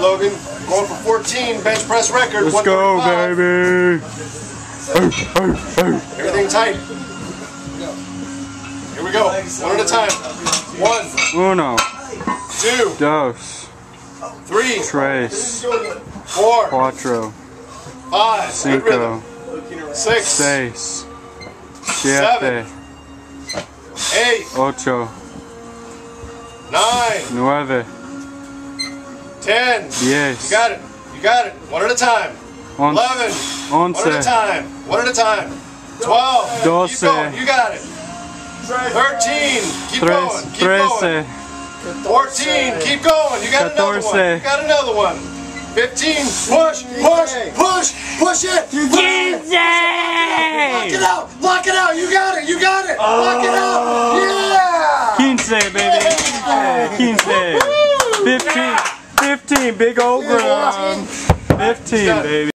Logan. Going for 14, bench press record. Let's go, baby. Everything tight. Here we go. One at a time. 1, 2, 2, 3, 4, 4, 5, 5, 6, 6, 7, 7, 8, 8, 9, 9, 10. 10, You got it. You got it. One at a time. 11. 11, One at a time. One at a time. 12. 12. Keep going. You got it. 13. Keep going. Keep going. 14. Keep going. You got another one. You got another one. 15. Push. Push. Push. Push it. Lock it out. Lock it out. You got it. You got it. Lock it out. Yeah. 15, baby. 15. 15, big old ground. 15, baby.